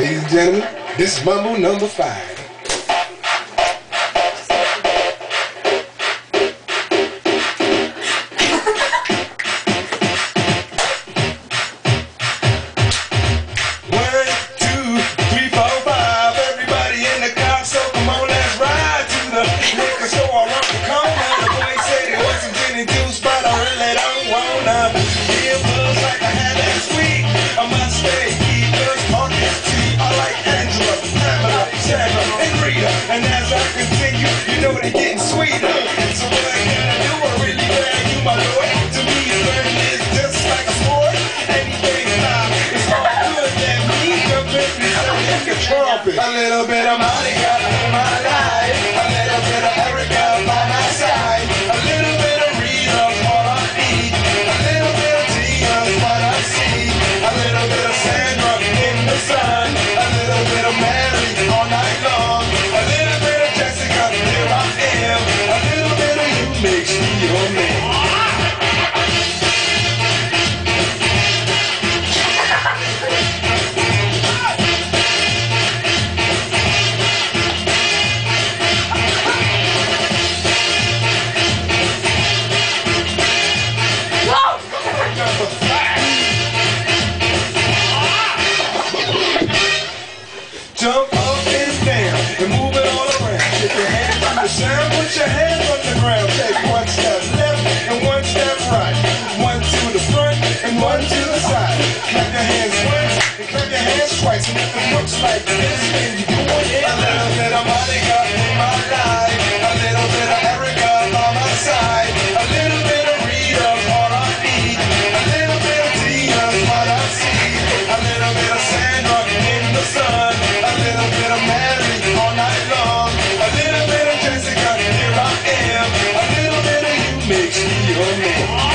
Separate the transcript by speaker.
Speaker 1: Ladies and gentlemen, this is Mambo number 5.
Speaker 2: And as I continue, you know they're getting sweeter. So what I gotta do, I really value my lord. To me, learning is just like a sport. Anything live, it's all good. That me jumping in the trumpet. A little bit of Monica in my life, a little bit of Erica by my side, a little bit of Rita's all I need, a little bit of Tina's what I see, a little bit of Sandra in the sun, a little bit of Mary all night long. Makes me your man. Jump up and down and move it all around. Get your hands on the sound, put your hands on the ground. Take one step left and one step right. One to the front and one to the side. Clap your hands once and clap your hands twice. And if it looks like this, then you're doing it. A little bit of Monica in my life, a little bit of Erica on my side, a little bit of Rita, all I need, a little bit of Tina's what I see, a little bit of Sandra in the sun, a little bit of Mary all night long, a little bit of Jessica, here I am, a little bit of you makes me your man.